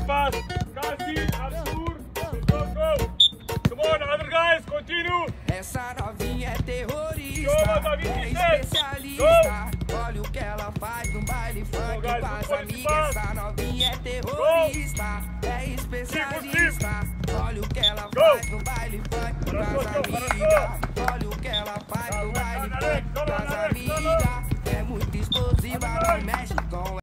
fast. Kasi, Arthur, go. Come on, other guys, continue. Essa novinha é terrorista, Go, é especialista. Olha o que ela faz no baile funk com as amigas. Essa novinha é terrorista, é especialista. Olha o que ela faz no baile funk com as amigas.